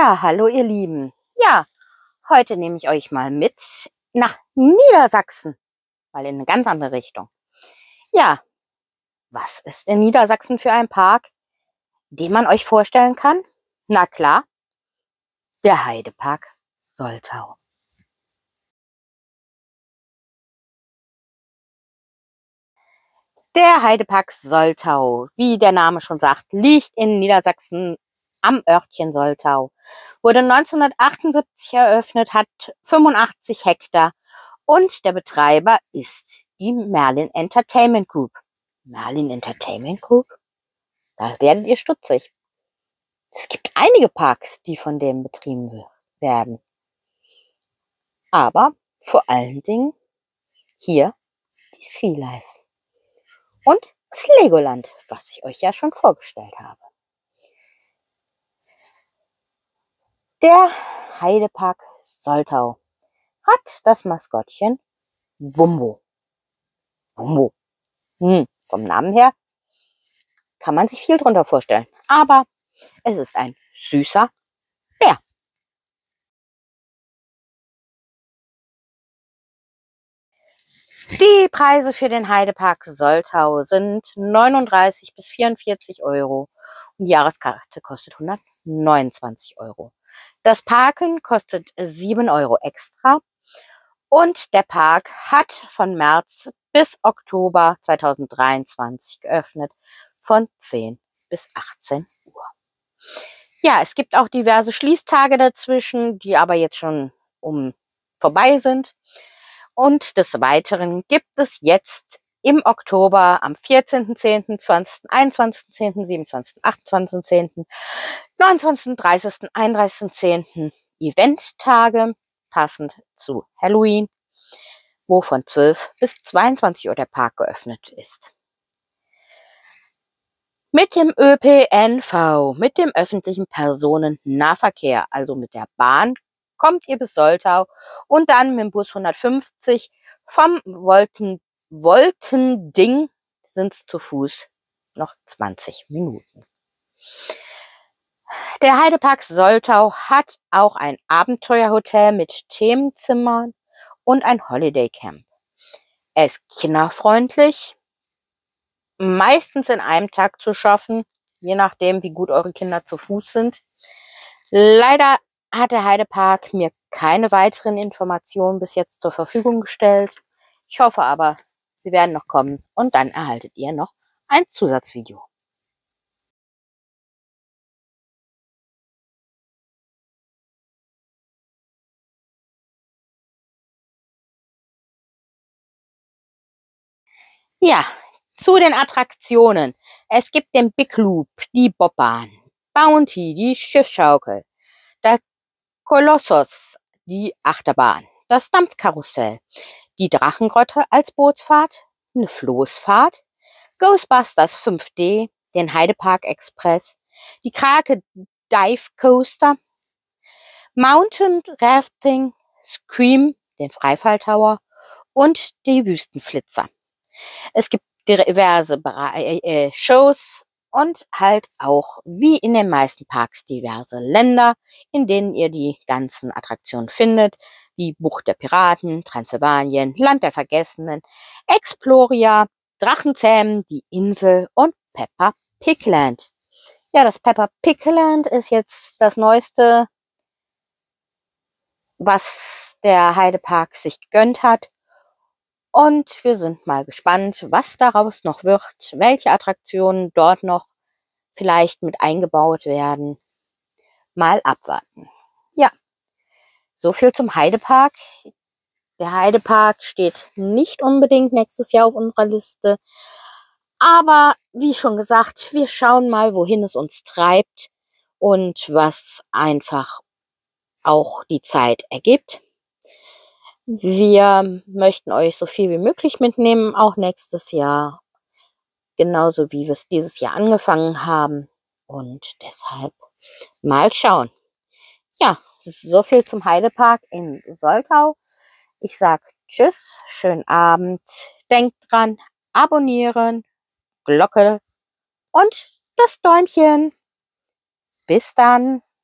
Ja, hallo ihr Lieben. Ja, heute nehme ich euch mal mit nach Niedersachsen, mal in eine ganz andere Richtung. Ja, was ist in Niedersachsen für ein Park, den man euch vorstellen kann? Na klar, der Heidepark Soltau. Der Heidepark Soltau, wie der Name schon sagt, liegt in Niedersachsen am Örtchen Soltau. Wurde 1978 eröffnet, hat 85 Hektar und der Betreiber ist die Merlin Entertainment Group. Merlin Entertainment Group? Da werdet ihr stutzig. Es gibt einige Parks, die von dem betrieben werden. Aber vor allen Dingen hier die Sea Life. Und das Legoland, was ich euch ja schon vorgestellt habe. Der Heidepark Soltau hat das Maskottchen Wumbo. Wumbo. Vom Namen her kann man sich viel drunter vorstellen. Aber es ist ein süßer Bär. Die Preise für den Heidepark Soltau sind 39 bis 44 Euro und die Jahreskarte kostet 129 Euro. Das Parken kostet 7 Euro extra und der Park hat von März bis Oktober 2023 geöffnet von 10 bis 18 Uhr. Ja, es gibt auch diverse Schließtage dazwischen, die aber jetzt schon vorbei sind. Und des Weiteren gibt es jetzt im Oktober am 14.10., 20., 21.10., 27., 28.10., 29., 30., 31.10. Eventtage, passend zu Halloween, wo von 12 bis 22 Uhr der Park geöffnet ist. Mit dem ÖPNV, mit dem öffentlichen Personennahverkehr, also mit der Bahn, kommt ihr bis Soltau und dann mit dem Bus 150 vom Woltending sind es zu Fuß noch 20 Minuten. Der Heidepark Soltau hat auch ein Abenteuerhotel mit Themenzimmern und ein Holiday Camp. Er ist kinderfreundlich, meistens in einem Tag zu schaffen, je nachdem, wie gut eure Kinder zu Fuß sind. Leider hat der Heidepark mir keine weiteren Informationen bis jetzt zur Verfügung gestellt. Ich hoffe aber, sie werden noch kommen und dann erhaltet ihr noch ein Zusatzvideo. Ja, zu den Attraktionen. Es gibt den Big Loop, die Bobbahn, Bounty, die Schiffsschaukel, der Kolossos, die Achterbahn, das Dampfkarussell, die Drachengrotte als Bootsfahrt, eine Floßfahrt, Ghostbusters 5D, den Heidepark Express, die Krake Dive Coaster, Mountain Rafting, Scream, den Freifalltower und die Wüstenflitzer. Es gibt diverse Shows und halt auch, wie in den meisten Parks, diverse Länder, in denen ihr die ganzen Attraktionen findet, wie Bucht der Piraten, Transsilvanien, Land der Vergessenen, Exploria, Drachenzähmen, die Insel und Peppa Pig Land. Ja, das Peppa Pig Land ist jetzt das Neueste, was der Heidepark sich gegönnt hat. Und wir sind mal gespannt, was daraus noch wird, welche Attraktionen dort noch vielleicht mit eingebaut werden. Mal abwarten. Ja, so viel zum Heidepark. Der Heidepark steht nicht unbedingt nächstes Jahr auf unserer Liste. Aber wie schon gesagt, wir schauen mal, wohin es uns treibt und was einfach auch die Zeit ergibt. Wir möchten euch so viel wie möglich mitnehmen, auch nächstes Jahr. Genauso wie wir es dieses Jahr angefangen haben. Und deshalb mal schauen. Ja, so viel zum Heidepark in Soltau. Ich sag tschüss, schönen Abend. Denkt dran, abonnieren, Glocke und das Däumchen. Bis dann.